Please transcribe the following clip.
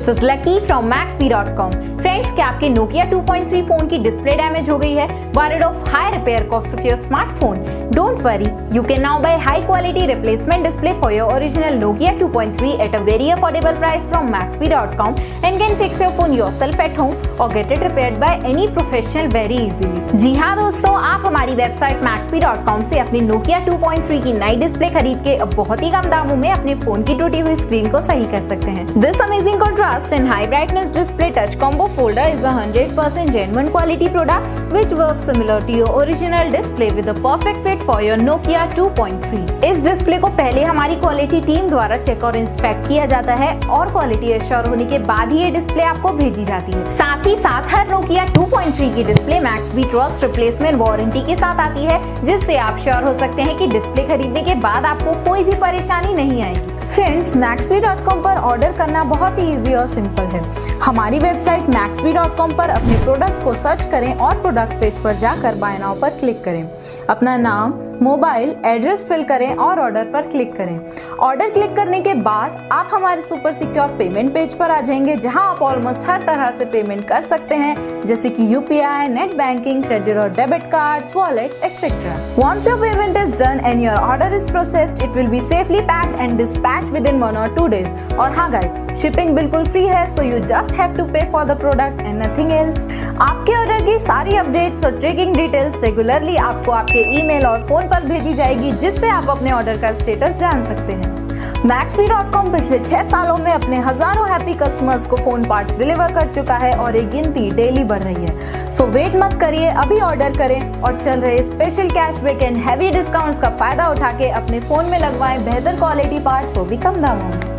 This is lucky from maxbhi.com। Friends, क्या आपके Nokia 2.3 phone की डिस्प्ले डैमेज हो गई है? Worried of high repair cost of your smartphone? Don't worry, you can now buy high quality replacement display for your original Nokia 2.3 at a very affordable price from maxbhi.com and can fix your phone yourself at home or get it repaired by any professional very easily। जी हाँ दोस्तों, आप हमारी website maxbhi.com से अपनी Nokia 2.3 की नई display खरीद के अब बहुत ही कम दामों में अपने फोन की टूटी हुई स्क्रीन को सही कर सकते हैं। This amazing contrast and high brightness display touch combo folder is a 100% genuine quality product which works similar to your original display with a perfect fit for your Nokia 2.3। इस display को पहले हमारी quality team द्वारा check और inspect किया जाता है और क्वालिटी एश्योर होने के बाद ही ये डिस्प्ले आपको भेजी जाती है। साथ ही साथ हर Nokia 2.3 की display maxbhi trust replacement warranty के साथ आती है, जिससे आप श्योर हो सकते हैं कि डिस्प्ले खरीदने के बाद आपको कोई भी परेशानी नहीं आएगी। फ्रेंड्स, maxbhi.com पर ऑर्डर करना बहुत ही इजी और सिंपल है। हमारी वेबसाइट maxbhi.com पर अपने प्रोडक्ट को सर्च करें और प्रोडक्ट पेज पर जाकर बाय नाउ पर क्लिक करें। अपना नाम, मोबाइल, एड्रेस फिल करें और ऑर्डर पर क्लिक करें। ऑर्डर क्लिक करने के बाद आप हमारे सुपर सिक्योर पेमेंट पेज पर आ जाएंगे, जहां आप ऑलमोस्ट हर तरह से पेमेंट कर सकते हैं, जैसे कि UPI, नेट बैंकिंग, क्रेडिट और debit cards, wallets etcetera. Once your payment is done and your order is processed, it will be safely packed and dispatched within 1 or 2 days। और हाँ गाइस, शिपिंग बिल्कुल free है, so you just have to pay for the product and nothing else। आपके order की सारी updates और tracking details regularly आपको आपके ईमेल और फोन पर भेजी जाएगी, जिससे आप अपने ऑर्डर का स्टेटस जान सकते हैं। maxbhi.com पिछले 6 सालों में अपने हजारों हैप्पी कस्टमर्स को फोन पार्ट्स डिलीवर कर चुका है और ये गिनती डेली बढ़ रही है। सो वेट मत करिए, अभी ऑर्डर करें और चल रहे special cashback and heavy discounts का फायदा उठा के अपने फोन में लगवाएं बेहतर क्वालिटी पार्ट्स, वो भी कम दामों में।